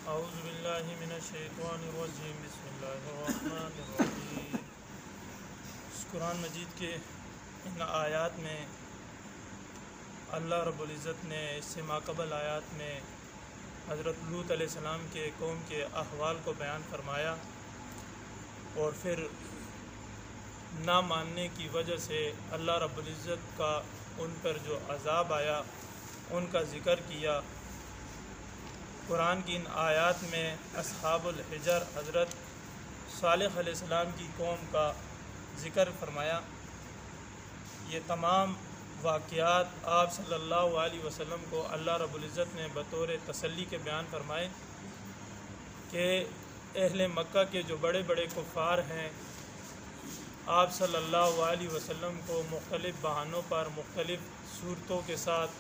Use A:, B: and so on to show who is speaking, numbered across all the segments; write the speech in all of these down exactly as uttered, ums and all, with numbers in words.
A: اعوذ باللہ من الشیطان الرجیم بسم اللہ الرحمن الرحیم۔ قرآن مجید کے ان آیات میں اللہ رب العزت نے اس سے ماقبل آیات میں حضرت لوط علیہ السلام کے قوم کے احوال کو بیان فرمایا اور پھر نہ ماننے کی وجہ سے اللہ رب العزت کا ان پر جو عذاب آیا ان کا ذکر کیا۔ قرآن کی ان آیات میں اصحاب الحجر حضرت صالح علیہ السلام کی قوم کا ذکر فرمایا۔ یہ تمام واقعات آپ صلی اللہ علیہ وسلم کو اللہ رب العزت نے بطور تسلی کے بیان فرمائے کہ اہل مکہ کے جو بڑے بڑے کفار ہیں آپ صلی اللہ علیہ وسلم کو مختلف بہانوں پر مختلف صورتوں کے ساتھ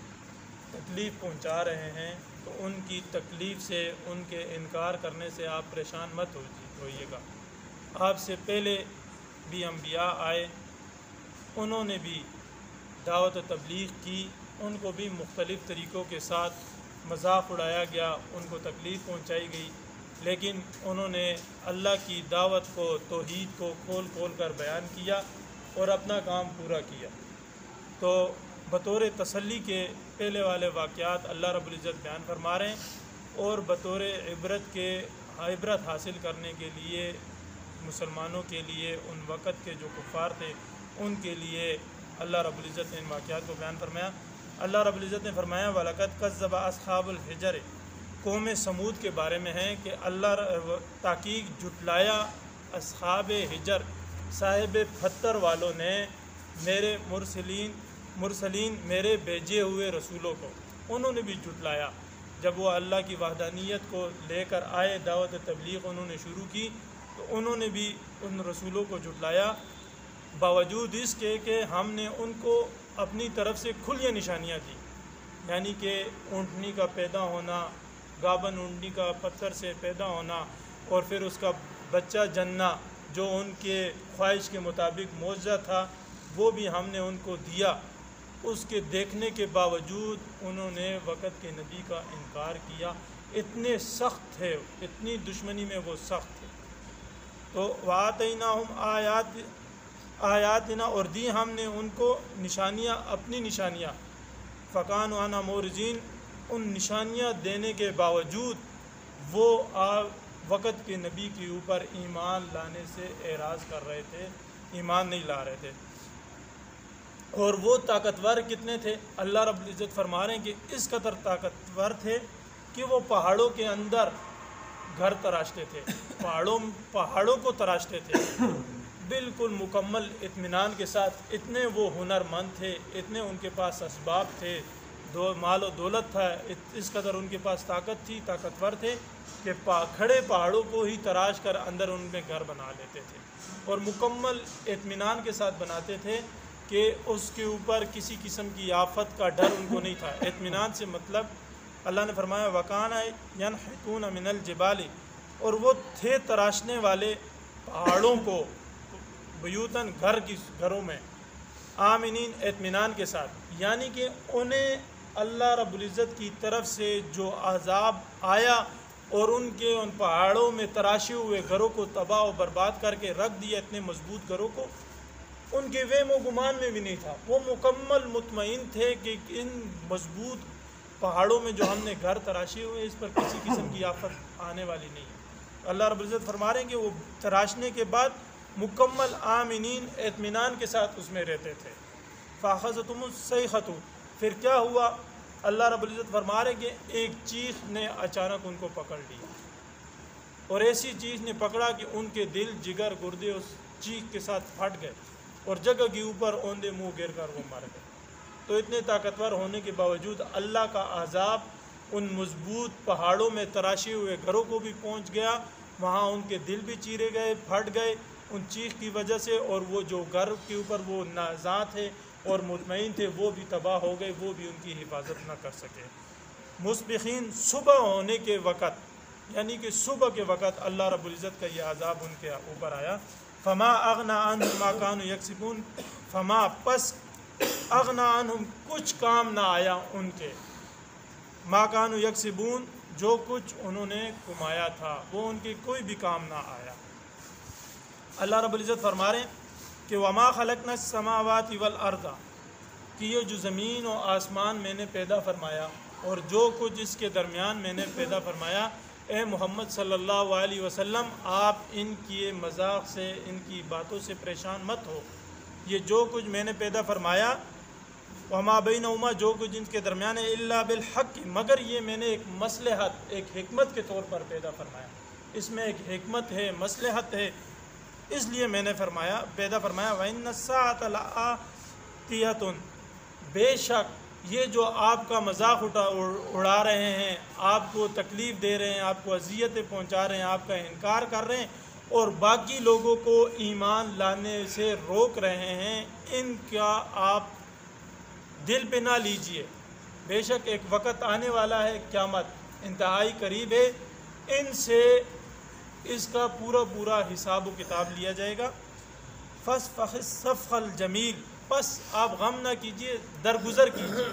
A: تکلیف پہنچا رہے ہیں، تو ان کی تکلیف سے ان کے انکار کرنے سے آپ پریشان مت ہوئیے گا۔ آپ سے پہلے بھی انبیاء آئے، انہوں نے بھی دعوت و تبلیغ کی، ان کو بھی مختلف طریقوں کے ساتھ مذاق اڑایا گیا، ان کو تکلیف پہنچائی گئی، لیکن انہوں نے اللہ کی دعوت کو توحید کو کھول کھول کر بیان کیا اور اپنا کام پورا کیا۔ تو بطور تسلی کے پہلے والے واقعات اللہ رب العزت بیان فرما رہے ہیں اور بطور عبرت کے عبرت حاصل کرنے کے لیے مسلمانوں کے لیے ان وقت کے جو کفار تھے ان کے لیے اللہ رب العزت نے ان واقعات کو بیان فرمایا۔ اللہ رب العزت نے فرمایا وَلَقَدْ كَذَّبَ أَصْحَابُ الْحِجْرِ، قوم سمود کے بارے میں ہے کہ اللہ تحقیق جھٹلایا اصحاب حجر صاحب پتھر والوں نے میرے مرسلین مرسلین میرے بھیجے ہوئے رسولوں کو، انہوں نے بھی جھٹلایا۔ جب وہ اللہ کی وحدانیت کو لے کر آئے، دعوت تبلیغ انہوں نے شروع کی، تو انہوں نے بھی ان رسولوں کو جھٹلایا، باوجود اس کے کہ ہم نے ان کو اپنی طرف سے کھلی نشانیاں دی، یعنی کہ اونٹنی کا پیدا ہونا، گابن اونٹنی کا پتھر سے پیدا ہونا اور پھر اس کا بچہ جننا جو ان کے خواہش کے مطابق معجزہ تھا، وہ بھی ہم نے ان کو دیا۔ اس کے دیکھنے کے باوجود انہوں نے وقت کے نبی کا انکار کیا، اتنے سخت تھے، اتنی دشمنی میں وہ سخت تھے۔ تو وَآتَيْنَاهُمْ آیات آیاتنا اور دی ہم نے ان کو نشانیاں، اپنی نشانیاں، فَكَانُوا عَنْهَا مُعْرِضِينَ، ان نشانیاں دینے کے باوجود وہ وقت کے نبی کے اوپر ایمان لانے سے اعراض کر رہے تھے، ایمان نہیں لا رہے تھے۔ اور وہ طاقتور کتنے تھے؟ اللہ رب العزت فرما رہے ہیں کہ اس قدر طاقتور تھے کہ وہ پہاڑوں کے اندر گھر تراشتے تھے، پہاڑوں پہاڑوں کو تراشتے تھے بالکل مکمل اطمینان کے ساتھ۔ اتنے وہ ہنر مند تھے، اتنے ان کے پاس اسباب تھے، دو مال و دولت تھا، اس قدر ان کے پاس طاقت تھی، طاقتور تھے کہ کھڑے پہاڑوں کو ہی تراش کر اندر ان میں گھر بنا لیتے تھے اور مکمل اطمینان کے ساتھ بناتے تھے کہ اس کے اوپر کسی قسم کی آفت کا ڈر ان کو نہیں تھا۔ اطمینان سے مطلب اللہ نے فرمایا وَكَانَ يَنْحِتُونَ مِنَ الْجِبَالِ، اور وہ تھے تراشنے والے پہاڑوں کو، بیوتاً گھر کی گھروں میں، آمنین اطمینان کے ساتھ، یعنی کہ انہیں اللہ رب العزت کی طرف سے جو عذاب آیا اور ان کے ان پہاڑوں میں تراشے ہوئے گھروں کو تباہ و برباد کر کے رکھ دیا، اتنے مضبوط گھروں کو، ان کے وہم و گمان میں بھی نہیں تھا۔ وہ مکمل مطمئن تھے کہ ان مضبوط پہاڑوں میں جو ہم نے گھر تراشے ہوئے اس پر کسی قسم کی آفت آنے والی نہیں ہے۔ اللہ رب العزت فرما رہے ہیں کہ وہ تراشنے کے بعد مکمل آمنین اطمینان کے ساتھ اس میں رہتے تھے۔ فَأَخَذَتْهُمُ الصَّيْحَةُ، پھر کیا ہوا؟ اللہ رب العزت فرما رہے ہیں کہ ایک چیخ نے اچانک ان کو پکڑ لیا، اور ایسی چیز نے پکڑا کہ ان کے دل جگر گردے اس چیخ کے ساتھ پھٹ گئے اور جگہ کے اوپر اوندے منہ گر کر وہ مر گئے۔ تو اتنے طاقتور ہونے کے باوجود اللہ کا عذاب ان مضبوط پہاڑوں میں تراشے ہوئے گھروں کو بھی پہنچ گیا، وہاں ان کے دل بھی چیرے گئے، پھٹ گئے ان چیخ کی وجہ سے، اور وہ جو گھر کے اوپر وہ نازاں تھے اور مطمئن تھے وہ بھی تباہ ہو گئے، وہ بھی ان کی حفاظت نہ کر سکے۔ مصبحین، صبح ہونے کے وقت، یعنی کہ صبح کے وقت اللہ رب العزت کا یہ عذاب ان کے اوپر آیا۔ فما اغنا عنہم ما کانوا یکسبون، فما پس اغنا عنہم کچھ کام نہ آیا ان کے، ما کانوا یکسبون جو کچھ انہوں نے کمایا تھا وہ ان کے کوئی بھی کام نہ آیا۔ اللہ رب العزت فرما رہے ہیں کہ وما خلقنا السماوات والارض، کہ یہ جو زمین و آسمان میں نے پیدا فرمایا اور جو کچھ اس کے درمیان میں نے پیدا فرمایا، اے محمد صلی اللہ علیہ وسلم آپ ان کی مذاق سے، ان کی باتوں سے پریشان مت ہو۔ یہ جو کچھ میں نے پیدا فرمایا، وما بینہما، جو کچھ ان کے درمیان ہے، الا بالحق، مگر یہ میں نے ایک مصلحت، ایک حکمت کے طور پر پیدا فرمایا، اس میں ایک حکمت ہے، مصلحت ہے، اس لیے میں نے فرمایا پیدا فرمایا۔ وَإِنَّ السَّاعَةَ لَآتِيَةٌ، بے شک یہ جو آپ کا مذاق اٹھا اڑا رہے ہیں، آپ کو تکلیف دے رہے ہیں، آپ کو اذیتیں پہنچا رہے ہیں، آپ کا انکار کر رہے ہیں اور باقی لوگوں کو ایمان لانے سے روک رہے ہیں، ان کا آپ دل پہ نہ لیجئے۔ بے شک ایک وقت آنے والا ہے، قیامت انتہائی قریب ہے، ان سے اس کا پورا پورا حساب و کتاب لیا جائے گا۔ فَاصْفَحِ الصَّفْحَ الْجَمِيلَ، بس آپ غم نہ کیجئے، درگزر کیجئے۔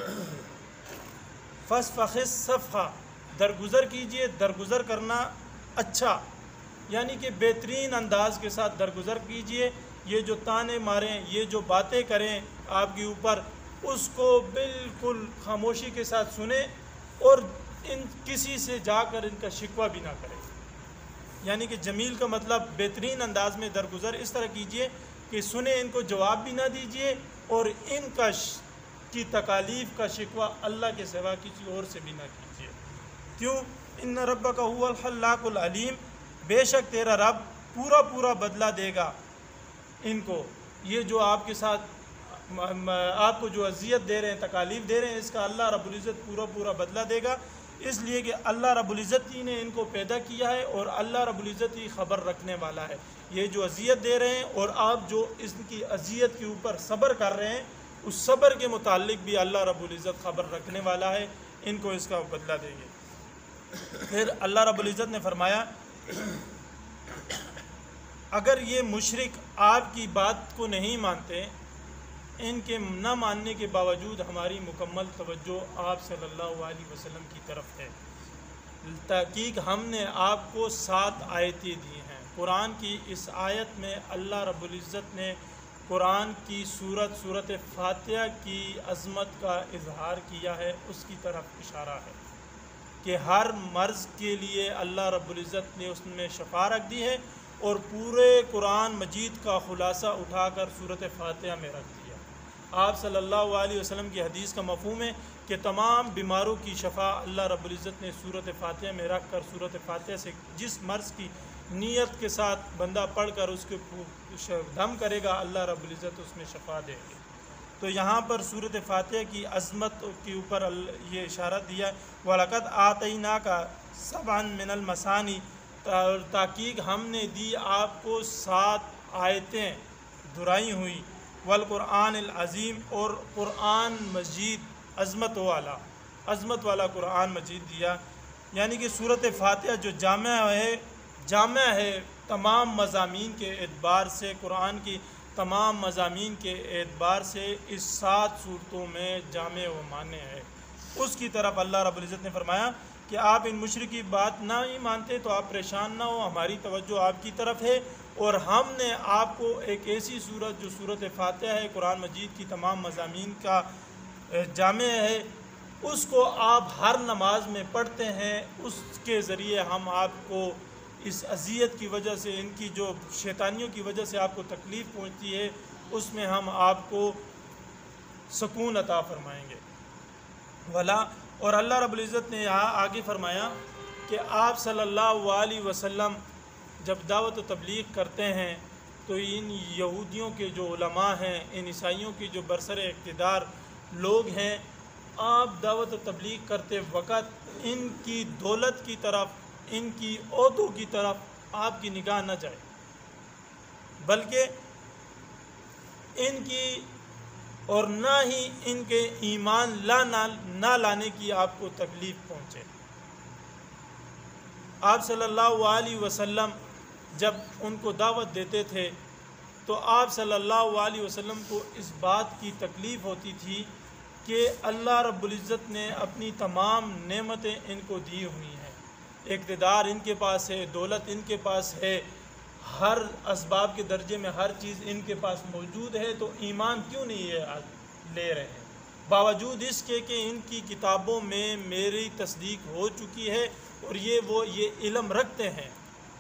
A: فَاصْفَحِ الصَّفْحَ، درگزر کیجئے، درگزر کرنا اچھا، یعنی کہ بہترین انداز کے ساتھ درگزر کیجئے۔ یہ جو تانے ماریں، یہ جو باتیں کریں آپ کے اوپر، اس کو بالکل خاموشی کے ساتھ سنیں اور ان کسی سے جا کر ان کا شکوہ بھی نہ کریں۔ یعنی کہ جمیل کا مطلب بہترین انداز میں درگزر اس طرح کیجئے کہ سنیں، ان کو جواب بھی نہ دیجئے اور ان کا کی تکالیف کا شکوہ اللہ کے سوا کسی اور سے بھی نہ کیجئے۔ کیوں؟ ان ربک هو الخلاق العلیم، بے شک تیرا رب پورا پورا بدلہ دے گا ان کو، یہ جو آپ کے ساتھ آپ کو جو اذیت دے رہے ہیں، تکالیف دے رہے ہیں، اس کا اللہ رب العزت پورا پورا بدلہ دے گا، اس لیے کہ اللہ رب العزت ہی نے ان کو پیدا کیا ہے اور اللہ رب العزت ہی خبر رکھنے والا ہے۔ یہ جو اذیت دے رہے ہیں اور آپ جو اس کی اذیت کے اوپر صبر کر رہے ہیں، اس صبر کے متعلق بھی اللہ رب العزت خبر رکھنے والا ہے، ان کو اس کا بدلہ دیں گے۔ پھر اللہ رب العزت نے فرمایا اگر یہ مشرک آپ کی بات کو نہیں مانتے، ان کے نہ ماننے کے باوجود ہماری مکمل توجہ آپ صلی اللہ علیہ وسلم کی طرف ہے۔ تحقیق ہم نے آپ کو سات آیتیں دی ہیں۔ قرآن کی اس آیت میں اللہ رب العزت نے قرآن کی سورت سورت فاتحہ کی عظمت کا اظہار کیا ہے، اس کی طرف اشارہ ہے کہ ہر مرض کے لیے اللہ رب العزت نے اس میں شفا رکھ دی ہے اور پورے قرآن مجید کا خلاصہ اٹھا کر سورت فاتحہ میں رکھ دیا۔ آپ صلی اللہ علیہ وسلم کی حدیث کا مفہوم ہے کہ تمام بیماروں کی شفا اللہ رب العزت نے سورت فاتحہ میں رکھ کر، سورت فاتحہ سے جس مرض کی نیت کے ساتھ بندہ پڑھ کر اس کے دم کرے گا، اللہ رب العزت اس میں شفا دے گی۔ تو یہاں پر سورت فاتحہ کی عظمت کے اوپر یہ اشارہ دیا، وَلَقَدْ آتَيْنَاكَ سَبْعًا مِنَ الْمَثَانِي، تحقیق ہم نے دی آپ کو سات آیتیں دہرائی ہوئی، والقرآن العظیم، اور قرآن مجید عظمت والا عظمت والا قرآن مجید دیا۔ یعنی کہ سورت فاتحہ جو جامع ہے جامع ہے تمام مضامین کے اعتبار سے، قرآن کی تمام مضامین کے اعتبار سے اس سات صورتوں میں جامع و مانع ہے۔ اس کی طرف اللہ رب العزت نے فرمایا کہ آپ ان مشرک کی بات نہ ہی مانتے تو آپ پریشان نہ ہو، ہماری توجہ آپ کی طرف ہے اور ہم نے آپ کو ایک ایسی صورت جو صورت فاتحہ ہے، قرآن مجید کی تمام مضامین کا جامع ہے، اس کو آپ ہر نماز میں پڑھتے ہیں، اس کے ذریعے ہم آپ کو اس اذیت کی وجہ سے، ان کی جو شیطانیوں کی وجہ سے آپ کو تکلیف پہنچتی ہے، اس میں ہم آپ کو سکون عطا فرمائیں گے۔ ولا اور اللہ رب العزت نے یہاں آگے فرمایا کہ آپ صلی اللہ علیہ وسلم جب دعوت و تبلیغ کرتے ہیں تو ان یہودیوں کے جو علماء ہیں، ان عیسائیوں کی جو برسر اقتدار لوگ ہیں، آپ دعوت و تبلیغ کرتے وقت ان کی دولت کی طرف، ان کی عہدوں کی طرف آپ کی نگاہ نہ جائے، بلکہ ان کی اور نہ ہی ان کے ایمان لا نہ لانے کی آپ کو تکلیف پہنچے۔ آپ صلی اللہ علیہ وسلم جب ان کو دعوت دیتے تھے تو آپ صلی اللہ علیہ وسلم کو اس بات کی تکلیف ہوتی تھی کہ اللہ رب العزت نے اپنی تمام نعمتیں ان کو دی ہوئی ہیں، اقتدار ان کے پاس ہے، دولت ان کے پاس ہے، ہر اسباب کے درجے میں ہر چیز ان کے پاس موجود ہے، تو ایمان کیوں نہیں یہ لے رہے ہیں؟ باوجود اس کے کہ ان کی کتابوں میں میری تصدیق ہو چکی ہے اور یہ وہ یہ علم رکھتے ہیں۔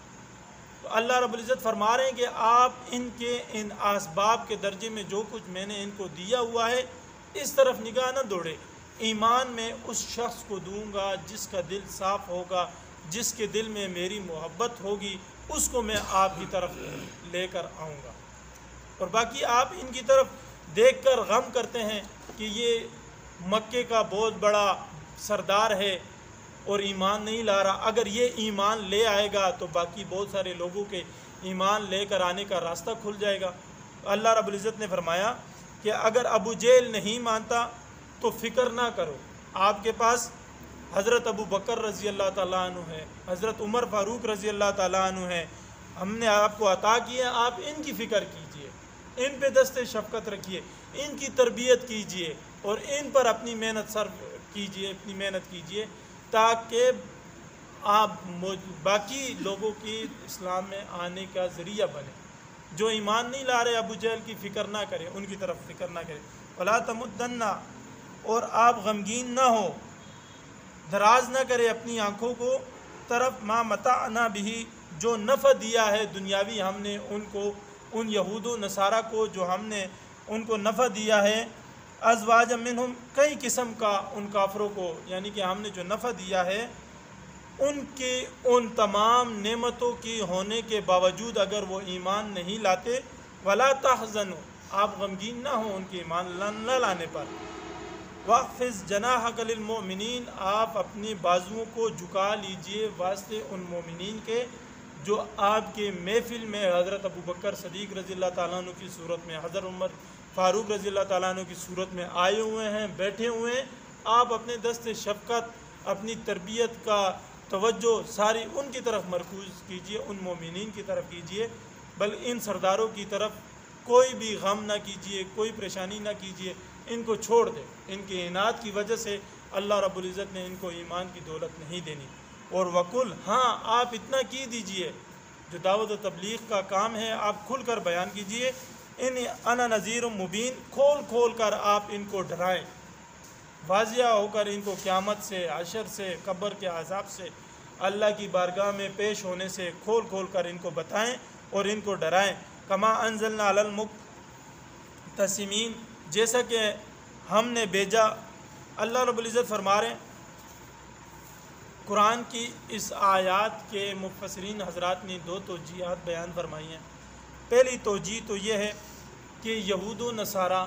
A: تو اللہ رب العزت فرما رہے ہیں کہ آپ ان کے ان اسباب کے درجے میں جو کچھ میں نے ان کو دیا ہوا ہے اس طرف نگاہ نہ دوڑے، ایمان میں اس شخص کو دوں گا جس کا دل صاف ہوگا، جس کے دل میں میری محبت ہوگی، اس کو میں آپ کی طرف لے کر آؤں گا۔ اور باقی آپ ان کی طرف دیکھ کر غم کرتے ہیں کہ یہ مکے کا بہت بڑا سردار ہے اور ایمان نہیں لا رہا، اگر یہ ایمان لے آئے گا تو باقی بہت سارے لوگوں کے ایمان لے کر آنے کا راستہ کھل جائے گا۔ اللہ رب العزت نے فرمایا کہ اگر ابو جہل نہیں مانتا تو فکر نہ کرو، آپ کے پاس حضرت ابو بکر رضی اللہ تعالیٰ عنہ ہے، حضرت عمر فاروق رضی اللہ تعالیٰ عنہ ہے، ہم نے آپ کو عطا کیا، آپ ان کی فکر کیجئے، ان پہ دست شفقت رکھیے، ان کی تربیت کیجئے اور ان پر اپنی محنت صرف کیجئے، اپنی محنت کیجئے تاکہ آپ باقی لوگوں کی اسلام میں آنے کا ذریعہ بنے۔ جو ایمان نہیں لا رہے ابو جہل کی فکر نہ کرے، ان کی طرف فکر نہ کرے۔ وَلَا تَمُدَّنَّ، اور آپ غمگین نہ ہو، دراز نہ کرے اپنی آنکھوں کو طرف ما متعنا بھی، جو نفع دیا ہے دنیاوی ہم نے ان کو، ان یہود و نصارہ کو جو ہم نے ان کو نفع دیا ہے، ازواج منہم، کئی قسم کا ان کافروں کو، یعنی کہ ہم نے جو نفع دیا ہے ان کے ان تمام نعمتوں کی ہونے کے باوجود اگر وہ ایمان نہیں لاتے، ولا تحزنوا، آپ غمگین نہ ہوں ان کے ایمان نہ لانے پر، واخفض جناحک للمؤمنین، آپ اپنی بازوؤں کو جھکا لیجئے واسطے ان مومنین کے جو آپ کے محفل میں حضرت ابو بکر صدیق رضی اللہ تعالیٰ عنہ کی صورت میں، حضرت عمر فاروق رضی اللہ تعالیٰ عنہ کی صورت میں آئے ہوئے ہیں، بیٹھے ہوئے ہیں۔ آپ اپنے دست شفقت، اپنی تربیت کا توجہ ساری ان کی طرف مرکوز کیجئے، ان مومنین کی طرف کیجئے، بل ان سرداروں کی طرف کوئی بھی غم نہ کیجئے، کوئی پریشانی نہ کیجئے، ان کو چھوڑ دیں۔ ان کے اناد کی وجہ سے اللہ رب العزت نے ان کو ایمان کی دولت نہیں دینی۔ اور وکل، ہاں آپ اتنا کی دیجئے، جو دعوت و تبلیغ کا کام ہے آپ کھل کر بیان کیجئے، ان انا نذیر مبین، کھول کھول کر آپ ان کو ڈرائیں، واضح ہو کر ان کو قیامت سے، حشر سے، قبر کے عذاب سے، اللہ کی بارگاہ میں پیش ہونے سے کھول کھول کر ان کو بتائیں اور ان کو ڈرائیں۔ کما انزلنا علی المقتسمین، جیسا کہ ہم نے بھیجا، اللہ رب العزت فرما رہے ہیں قرآن کی اس آیات کے مفسرین حضرات نے دو توجیہات بیان فرمائی ہیں۔ پہلی توجیہ تو یہ ہے کہ یہود و نصارہ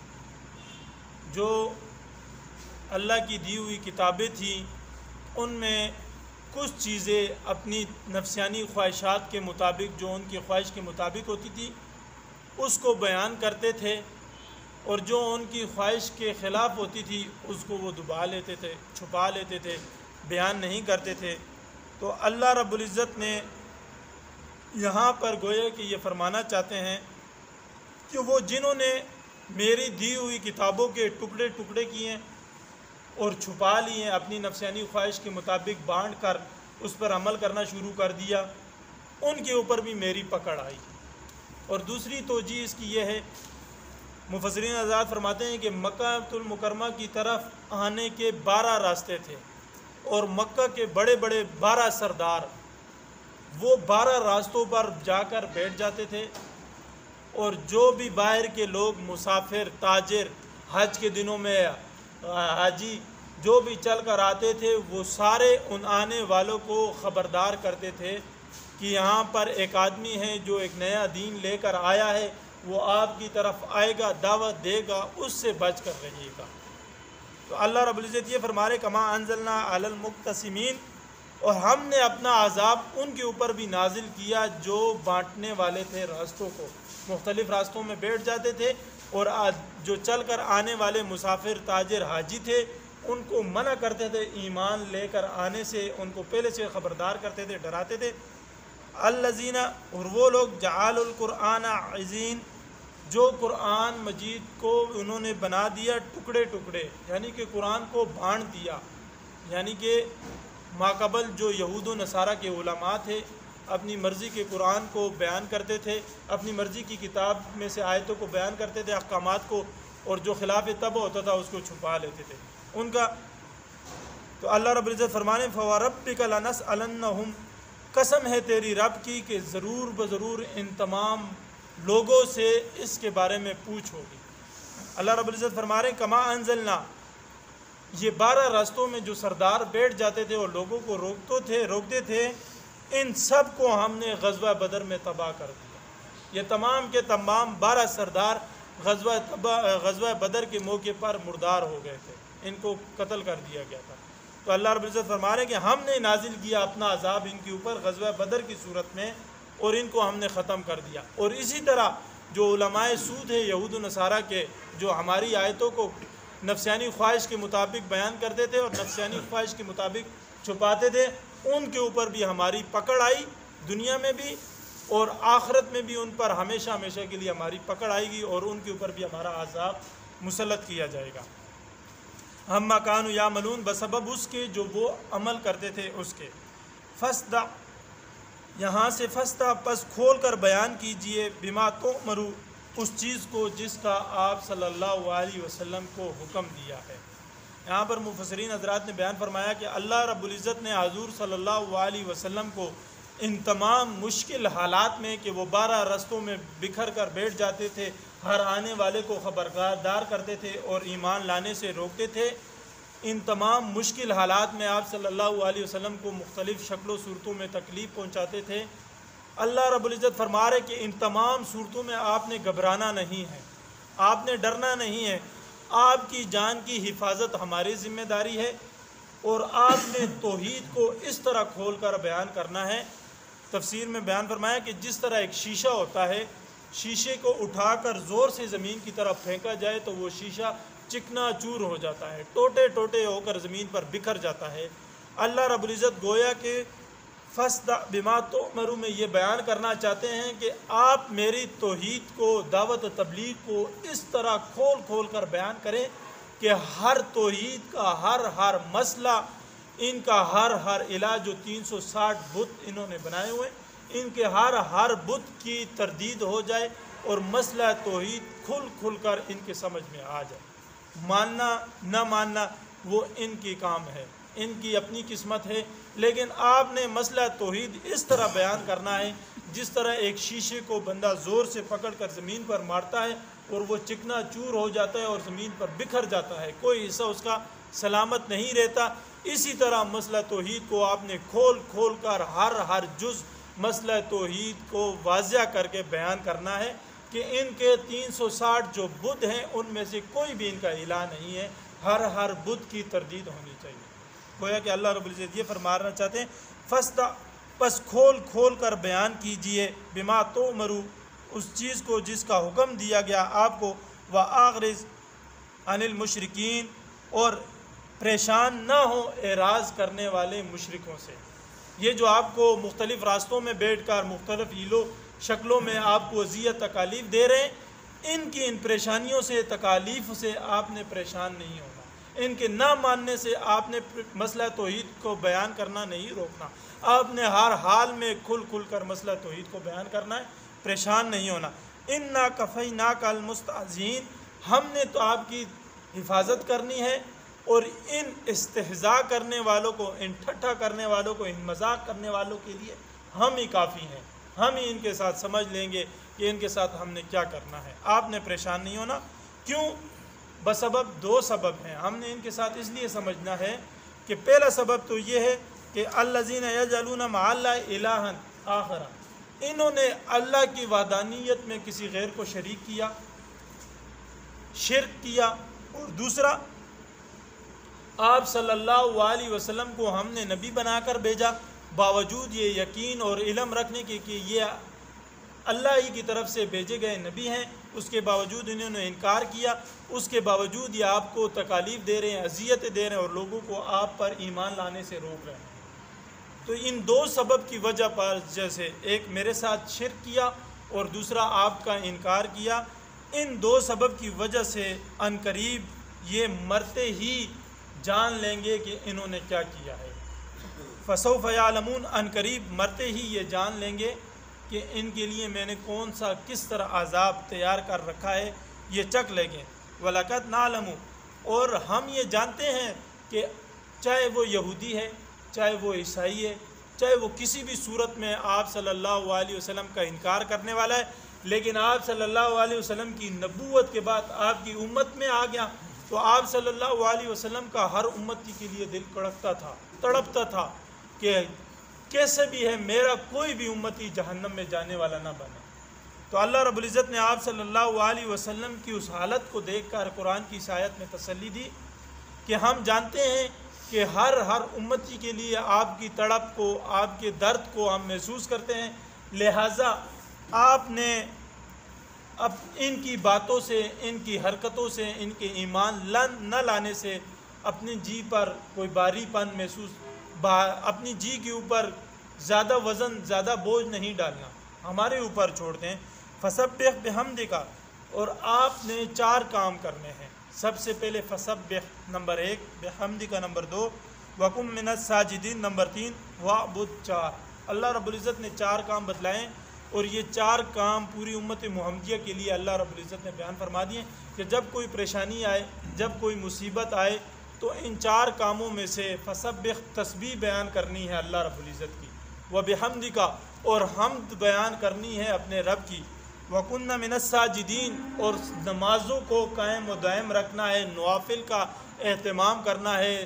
A: جو اللہ کی دی ہوئی کتابیں تھیں ان میں کچھ چیزیں اپنی نفسیانی خواہشات کے مطابق، جو ان کی خواہش کے مطابق ہوتی تھی، اس کو بیان کرتے تھے، اور جو ان کی خواہش کے خلاف ہوتی تھی اس کو وہ دبا لیتے تھے، چھپا لیتے تھے، بیان نہیں کرتے تھے۔ تو اللہ رب العزت نے یہاں پر گویا کہ یہ فرمانا چاہتے ہیں کہ وہ جنہوں نے میری دی ہوئی کتابوں کے ٹکڑے ٹکڑے کیے ہیں اور چھپا لیے ہیں، اپنی نفسیانی خواہش کے مطابق بانٹ کر اس پر عمل کرنا شروع کر دیا، ان کے اوپر بھی میری پکڑ آئی۔ اور دوسری توجیہ اس کی یہ ہے، مفسرین حضرات فرماتے ہیں کہ مکہ المکرمہ کی طرف آنے کے بارہ راستے تھے، اور مکہ کے بڑے بڑے بارہ سردار وہ بارہ راستوں پر جا کر بیٹھ جاتے تھے، اور جو بھی باہر کے لوگ، مسافر، تاجر، حج کے دنوں میں حاجی جو بھی چل کر آتے تھے، وہ سارے ان آنے والوں کو خبردار کرتے تھے کہ یہاں پر ایک آدمی ہے جو ایک نیا دین لے کر آیا ہے، وہ آپ کی طرف آئے گا، دعوت دے گا، اس سے بچ کر رہیے گا۔ تو اللہ رب العزت یہ فرما رہے کما انزلنا علی المقتسمین، اور ہم نے اپنا عذاب ان کے اوپر بھی نازل کیا جو بانٹنے والے تھے، راستوں کو مختلف راستوں میں بیٹھ جاتے تھے، اور جو چل کر آنے والے مسافر، تاجر، حاجی تھے ان کو منع کرتے تھے ایمان لے کر آنے سے، ان کو پہلے سے خبردار کرتے تھے، ڈراتے تھے۔ الذین، اور وہ لوگ جعلوا القرآن عضین، جو قرآن مجید کو انہوں نے بنا دیا ٹکڑے ٹکڑے، یعنی کہ قرآن کو بانٹ دیا، یعنی کہ ماقبل جو یہود و نصارہ کے علماء تھے اپنی مرضی کے قرآن کو بیان کرتے تھے، اپنی مرضی کی کتاب میں سے آیتوں کو بیان کرتے تھے، احکامات کو، اور جو خلاف طبع ہوتا تھا اس کو چھپا لیتے تھے ان کا۔ تو اللہ رب العزت فرمانے فَوَرَبِّكَ لَنَسْأَلَنَّهُمْ، قسم ہے تیری رب کی کہ ضرور بضرور ان تمام لوگوں سے اس کے بارے میں پوچھ ہوگی۔ اللہ رب العزت فرما رہے ہیں کما انزلنا، یہ بارہ راستوں میں جو سردار بیٹھ جاتے تھے اور لوگوں کو روکتے تھے روکتے تھے ان سب کو ہم نے غزوہ بدر میں تباہ کر دیا۔ یہ تمام کے تمام بارہ سردار غزوہ غزوہ بدر کے موقع پر مردار ہو گئے تھے، ان کو قتل کر دیا گیا تھا۔ تو اللہ رب العزت فرما رہے ہیں کہ ہم نے نازل کیا اپنا عذاب ان کے اوپر غزوہ بدر کی صورت میں، اور ان کو ہم نے ختم کر دیا۔ اور اسی طرح جو علماء سود ہے یہود و نصارہ کے، جو ہماری آیتوں کو نفسیانی خواہش کے مطابق بیان کرتے تھے اور نفسیانی خواہش کے مطابق چھپاتے تھے، ان کے اوپر بھی ہماری پکڑ آئی، دنیا میں بھی اور آخرت میں بھی ان پر ہمیشہ ہمیشہ کے لیے ہماری پکڑ آئے گی، اور ان کے اوپر بھی ہمارا عذاب مسلط کیا جائے گا۔ ہم مکانو یعملون، بسبب اس کے جو وہ عمل کرتے تھے اس کے۔ فسدع، یہاں سے فسدع پس کھول کر بیان کیجئے، بما تؤمرو، اس چیز کو جس کا آپ صلی اللہ علیہ وسلم کو حکم دیا ہے۔ یہاں پر مفسرین حضرات نے بیان فرمایا کہ اللہ رب العزت نے حضور صلی اللہ علیہ وسلم کو ان تمام مشکل حالات میں کہ وہ بارہ رستوں میں بکھر کر بیٹھ جاتے تھے، ہر آنے والے کو خبردار کرتے تھے اور ایمان لانے سے روکتے تھے، ان تمام مشکل حالات میں آپ صلی اللہ علیہ وسلم کو مختلف شکل و صورتوں میں تکلیف پہنچاتے تھے۔ اللہ رب العزت فرما رہے کہ ان تمام صورتوں میں آپ نے گھبرانا نہیں ہے، آپ نے ڈرنا نہیں ہے، آپ کی جان کی حفاظت ہماری ذمہ داری ہے، اور آپ نے توحید کو اس طرح کھول کر بیان کرنا ہے۔ تفسیر میں بیان فرمایا کہ جس طرح ایک شیشہ ہوتا ہے، شیشے کو اٹھا کر زور سے زمین کی طرف پھینکا جائے تو وہ شیشہ چکنا چور ہو جاتا ہے، ٹوٹے ٹوٹے ہو کر زمین پر بکھر جاتا ہے۔ اللہ رب العزت گویا کہ فسدع بما تؤمرو میں یہ بیان کرنا چاہتے ہیں کہ آپ میری توحید کو، دعوت و تبلیغ کو اس طرح کھول کھول کر بیان کریں کہ ہر توحید کا ہر ہر مسئلہ، ان کا ہر ہر علاج، جو تین سو ساٹھ بت انہوں نے بنائے ہوئے، ان کے ہر ہر بت کی تردید ہو جائے اور مسئلہ توحید کھل کھل کر ان کے سمجھ میں آ جائے۔ ماننا نہ ماننا وہ ان کی کام ہے، ان کی اپنی قسمت ہے، لیکن آپ نے مسئلہ توحید اس طرح بیان کرنا ہے جس طرح ایک شیشے کو بندہ زور سے پکڑ کر زمین پر مارتا ہے اور وہ چکنا چور ہو جاتا ہے اور زمین پر بکھر جاتا ہے، کوئی حصہ اس کا سلامت نہیں رہتا۔ اسی طرح مسئلہ توحید کو آپ نے کھول کھول کر ہر ہر جز مسئلہ توحید کو واضح کر کے بیان کرنا ہے کہ ان کے تین سو ساٹھ جو بت ہیں ان میں سے کوئی بھی ان کا الہ نہیں ہے، ہر ہر بت کی تردید ہونی چاہیے۔ گویا کہ اللہ رب العزت یہ فرمانا چاہتے ہیں فسدع پس کھول کھول کر بیان کیجئے، بما تؤمرو، اس چیز کو جس کا حکم دیا گیا آپ کو، وَأَعْرِضْ عَنِ الْمُشْرِكِينَ، اور پریشان نہ ہو اعراض کرنے والے مشرکوں سے۔ یہ جو آپ کو مختلف راستوں میں بیٹھ کر مختلف ہیلوں شکلوں میں آپ کو اذیت تکالیف دے رہے ہیں، ان کی ان پریشانیوں سے، تکالیف سے آپ نے پریشان نہیں ہونا، ان کے نہ ماننے سے آپ نے مسئلہ توحید کو بیان کرنا نہیں روکنا، آپ نے ہر حال میں کھل کھل کر مسئلہ توحید کو بیان کرنا ہے، پریشان نہیں ہونا۔ اِنَّا كَفَيْنَاكَ الْمُسْتَهْزِئِينَ، ہم نے تو آپ کی حفاظت کرنی ہے، اور ان استہزاء کرنے والوں کو، ان ٹھٹھا کرنے والوں کو، ان مذاق کرنے والوں کے لیے ہم ہی کافی ہیں، ہم ہی ان کے ساتھ سمجھ لیں گے کہ ان کے ساتھ ہم نے کیا کرنا ہے۔ آپ نے پریشان نہیں ہونا، کیوں؟ بسبب دو سبب ہیں، ہم نے ان کے ساتھ اس لیے سمجھنا ہے کہ پہلا سبب تو یہ ہے کہ الذین یجعلون مع اللہ الہا آخر، انہوں نے اللہ کی وحدانیت میں کسی غیر کو شریک کیا، شرک کیا، اور دوسرا آپ صلی اللہ علیہ وسلم کو ہم نے نبی بنا کر بھیجا، باوجود یہ یقین اور علم رکھنے کے کہ یہ اللہ ہی کی طرف سے بھیجے گئے نبی ہیں، اس کے باوجود انہوں نے انکار کیا، اس کے باوجود یہ آپ کو تکالیف دے رہے ہیں، اذیتیں دے رہے ہیں، اور لوگوں کو آپ پر ایمان لانے سے روک رہے ہیں۔ تو ان دو سبب کی وجہ پر، جیسے ایک میرے ساتھ شرک کیا اور دوسرا آپ کا انکار کیا، ان دو سبب کی وجہ سے ان قریب یہ مرتے ہی جان لیں گے کہ انہوں نے کیا کیا ہے۔ فسوف یعلمون، ان قریب مرتے ہی یہ جان لیں گے کہ ان کے لیے میں نے کون سا کس طرح عذاب تیار کر رکھا ہے، یہ چکھ لیں گے۔ وَلَقَدْ نَعْلَمُ، اور ہم یہ جانتے ہیں کہ چاہے وہ یہودی ہے، چاہے وہ عیسائی ہے، چاہے وہ کسی بھی صورت میں آپ صلی اللہ علیہ وسلم کا انکار کرنے والا ہے، لیکن آپ صلی اللہ علیہ وسلم کی نبوت کے بعد آپ کی امت میں آ گیا تو آپ صلی اللہ علیہ وسلم کا ہر امتی کے لیے دل کڑکتا تھا، تڑپتا تھا کہ کیسے بھی ہے میرا کوئی بھی امتی جہنم میں جانے والا نہ بنے۔ تو اللہ رب العزت نے آپ صلی اللہ علیہ وسلم کی اس حالت کو دیکھ کر قرآن کی اس آیت میں تسلی دی کہ ہم جانتے ہیں کہ ہر ہر امتی کے لیے آپ کی تڑپ کو، آپ کے درد کو ہم محسوس کرتے ہیں، لہٰذا آپ نے اب ان کی باتوں سے، ان کی حرکتوں سے، ان کے ایمان نہ لانے سے اپنی جی پر کوئی باری پن محسوس، اپنی جی کے اوپر زیادہ وزن، زیادہ بوجھ نہیں ڈالنا، ہمارے اوپر چھوڑ دیں۔ فسبح بحمدک، اور آپ نے چار کام کرنے ہیں۔ سب سے پہلے فسبح نمبر ایک، بحمدک نمبر دو، وکن من الساجدین نمبر تین، وعبد چار۔ اللہ رب العزت نے چار کام بتلائے اور یہ چار کام پوری امت محمدیہ کے لیے اللہ رب العزت نے بیان فرما دیے کہ جب کوئی پریشانی آئے، جب کوئی مصیبت آئے تو ان چار کاموں میں سے فسبح تسبیح بیان کرنی ہے اللہ رب العزت کی، وبحمدک اور حمد بیان کرنی ہے اپنے رب کی، وَكُنَّ مِنَ السَّاجِدِينَ اور نمازوں کو قائم و دائم رکھنا ہے، نوافل کا اہتمام کرنا ہے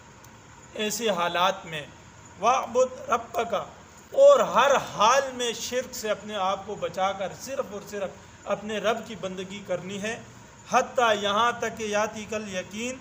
A: ایسے حالات میں، وَاعْبُدْ رَبَّكَ اور ہر حال میں شرک سے اپنے آپ کو بچا کر صرف اور صرف اپنے رب کی بندگی کرنی ہے، حتیٰ یہاں تک کہ یاتی کل یقین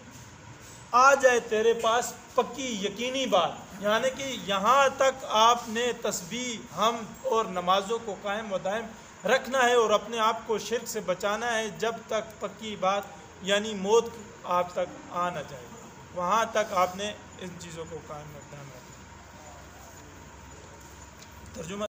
A: آ جائے تیرے پاس پکی یقینی بات، یعنی کہ یہاں تک آپ نے تسبیح، حمد اور نمازوں کو قائم و دائم رکھنا ہے اور اپنے آپ کو شرک سے بچانا ہے جب تک پکی بات یعنی موت آپ تک آ نہ جائے، وہاں تک آپ نے ان چیزوں کو قائم و دائم رکھنا ہے۔ ترجمہ